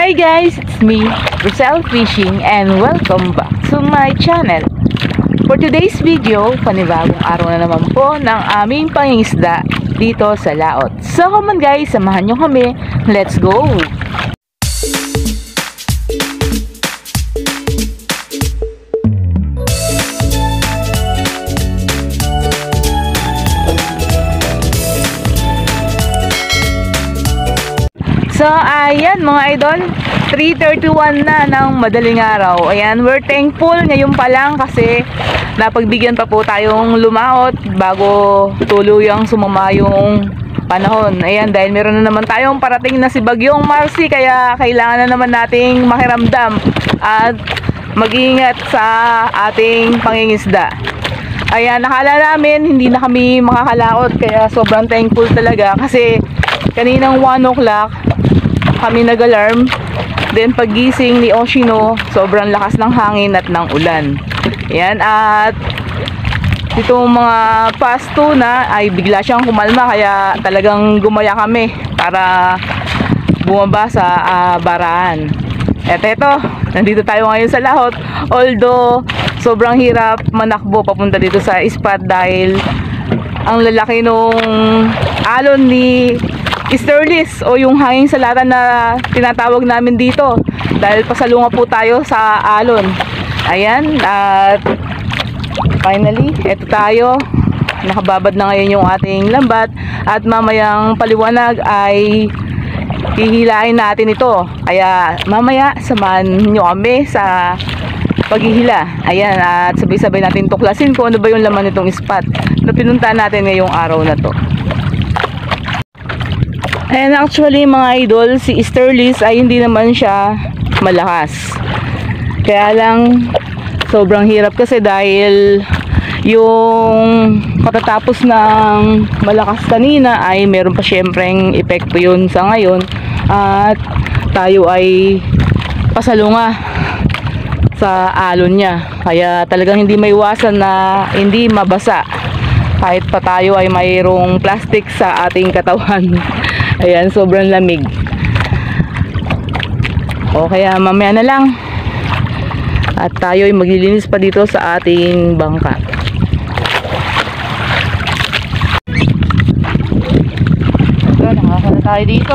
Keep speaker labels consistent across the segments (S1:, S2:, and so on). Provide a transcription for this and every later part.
S1: Hi guys, it's me, Rosel Fishing, and welcome back to my channel. For today's video, panibagong araw na naman po ng aming pangingisda dito sa laot. So come on guys, samahan nyo kami. Let's go! So, ayan mga idol, 3:31 na ng madaling araw. Ayan, we're thankful ngayon pa lang kasi napagbigyan pa po tayong lumaot bago tuluyang sumama yung panahon. Ayan, dahil meron na naman tayong parating na si Bagyong Marcy, kaya kailangan na naman nating makiramdam at mag-iingat sa ating pangingisda. Ayan, nakala namin hindi na kami makakalaot, kaya sobrang thankful talaga kasi kaninang 1 o'clock kami nag-alarm. Then paggising ni Oshino, sobrang lakas ng hangin at ng ulan. Ayan, at itong mga past 2 na ay bigla siyang kumalma, kaya talagang gumaya kami para bumaba sa barahan. At eto, nandito tayo ngayon sa laot. Although sobrang hirap manakbo papunta dito sa spot dahil ang lalaki nung alon ni Easterlies o yung hanging salatan na tinatawag namin dito, dahil pasalunga po tayo sa alon. Ayan, at finally, eto tayo. Nakababad na ngayon yung ating lambat at mamayang paliwanag ay hihilain natin ito. Kaya mamaya samahan nyo kami sa paghihila. Ayan, at sabay-sabay natin tuklasin kung ano ba yung laman nitong spot na pinunta natin ngayong araw na to. And actually mga idol, si Easterlies ay hindi naman siya malakas. Kaya lang sobrang hirap kasi dahil yung katatapos ng malakas kanina ay meron pa syempreng epekto yun sa ngayon. At tayo ay pasalunga sa alon niya. Kaya talagang hindi maiwasan na hindi mabasa kahit pa tayo ay mayroong plastic sa ating katawan. Ayan, sobrang lamig. O kaya mamaya na lang at tayo ay maglilinis pa dito sa ating bangka. Ito, nakakala tayo dito.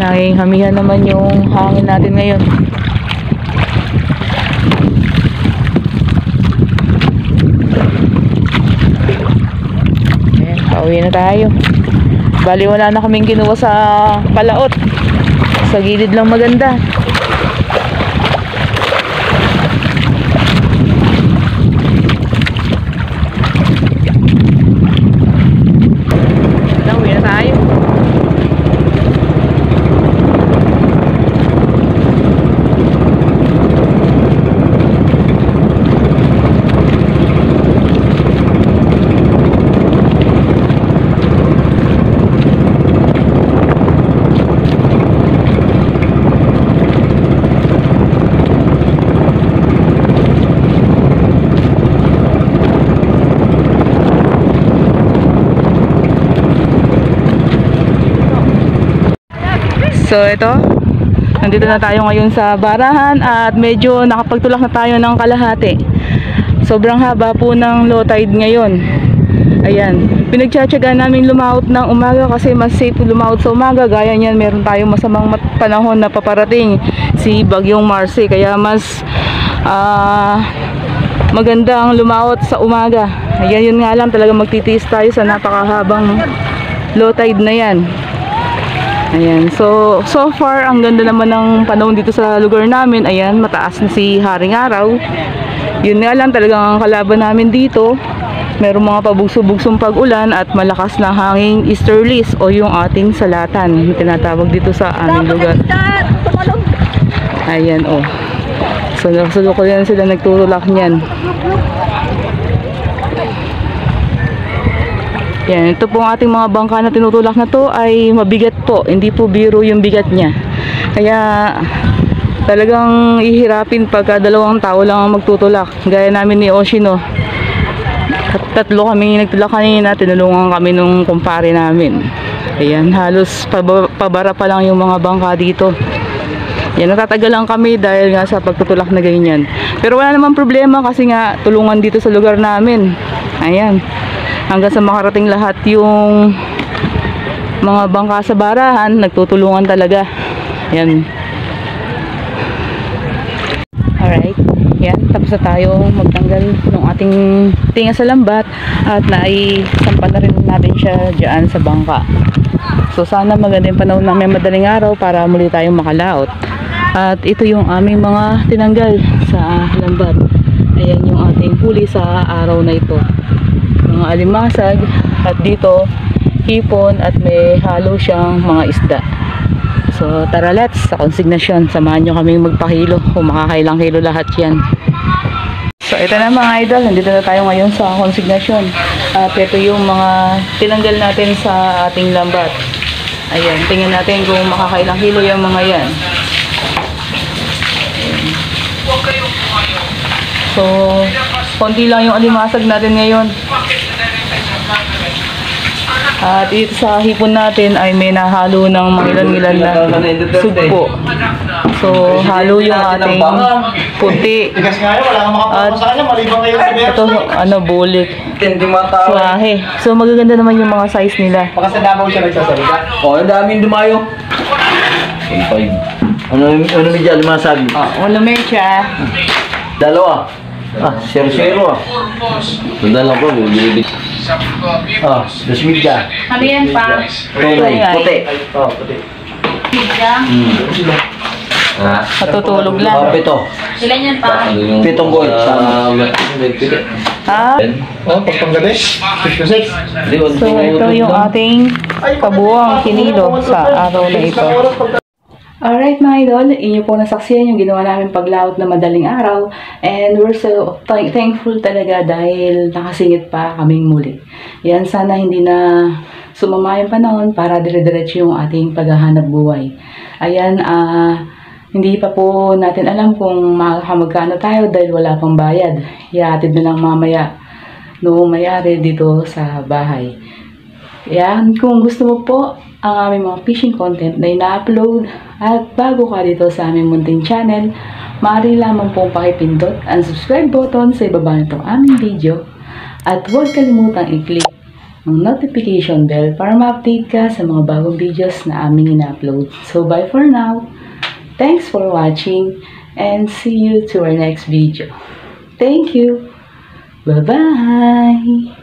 S1: Hangin-hamihan naman yung hangin natin ngayon. Ayan, pauwi na tayo. Bali wala na kaming kinuha sa palaot. Sa gilid lang maganda. Uwi na tayo. So ito, nandito na tayo ngayon sa barahan at medyo nakapagtulak na tayo ng kalahati. Sobrang haba po ng low tide ngayon. Ayan, pinagtsatsaga namin lumaut ng umaga kasi mas safe lumaut sa umaga. Gaya niyan, meron tayong masamang panahon na paparating, si Bagyong Marcy. Kaya mas magandang lumaut sa umaga. Ayan, yun nga lang, talaga magtitiis tayo sa napakahabang low tide na yan. Ayan, so far ang ganda naman ng panahon dito sa lugar namin. Ayan, mataas na si Haring Araw. Yun nga lang, talagang ang kalaban namin dito, merong mga pabugso-bugsong pag-ulan at malakas na hanging easterlies o yung ating salatan, tinatawag dito sa aming lugar. Ayan, oh. So ko yan sila nagtutulak niyan. Yan, ito pong ating mga bangka na tinutulak na to ay mabigat po. Hindi po biro yung bigat niya. Kaya talagang ihirapin pagka 2 tao lang ang magtutulak. Gaya namin ni Oshino. Tatlo kami nagtulak kanina. Tinulungan kami nung kumpare namin. Ayan, halos pabara pa lang yung mga bangka dito. Yan, natatagal lang kami dahil nga sa pagtutulak na ganyan. Pero wala namang problema kasi nga tulungan dito sa lugar namin. Ayan. Hanggang sa makarating lahat yung mga bangka sa barahan, nagtutulungan talaga. Yan. Alright. Yan. Tapos na tayong magtanggal ng ating tinga sa lambat at naisampan na rin natin siya dyan sa bangka. So sana maganda yung panahon namin madaling araw para muli tayong makalaot. At ito yung aming mga tinanggal sa lambat. Ayan yung ating huli sa araw na ito. Mga alimasag at dito hipon at may halo siyang mga isda. So tara, let's sa konsignasyon, samahan nyo kaming magpakilo kung makakailang kilo lahat yan. So ito na mga idol, nandito na tayo ngayon sa konsignasyon at ito yung mga tinanggal natin sa ating lambat. Ayan, tingnan natin kung makakailang kilo yung mga yan. So konti lang yung alimasag natin ngayon. At dito sa hipon natin ay may nahalo ng mga ilan-ilan na sugpo. So halo yung ating puti. At ito bulik. Suwahe. So magaganda naman yung mga size nila.
S2: Pakasadabaw siya nagsasalita. Oo, ang daming dumayo. 1.5. Ano medyo alimasag?
S1: Wala mecha.
S2: 2. 0-0 Sandal lang po, bibili. 2 media.
S1: Ano yan pa?
S2: Puti. Puti.
S1: Patutulog lang.
S2: 7.
S1: Ilan yan pa?
S2: 7 gold.
S3: Pagpanggabi? 56.
S1: So ito yung ating kabuang kinilo sa araw na ito. Alright mga idol, inyo po nasaksiyan yung ginawa namin paglaot na madaling araw, and we're so thankful talaga dahil nakasingit pa kaming muli. Yan, sana hindi na sumama yung panahon para dire-diretso yung ating paghahanap buhay. Ayan, hindi pa po natin alam kung magkano tayo dahil wala pang bayad. Ihatid na lang mamaya noong mayari dito sa bahay. Yan, kung gusto mo po ang aming mga fishing content na ina-upload at bago ka dito sa aming munting channel, maaari lamang pong pakipindot ang subscribe button sa ibaba nitong aming video at huwag kalimutang i-click ang notification bell para ma-update ka sa mga bagong videos na aming ina-upload. So, bye for now. Thanks for watching and see you to our next video. Thank you. Bye-bye.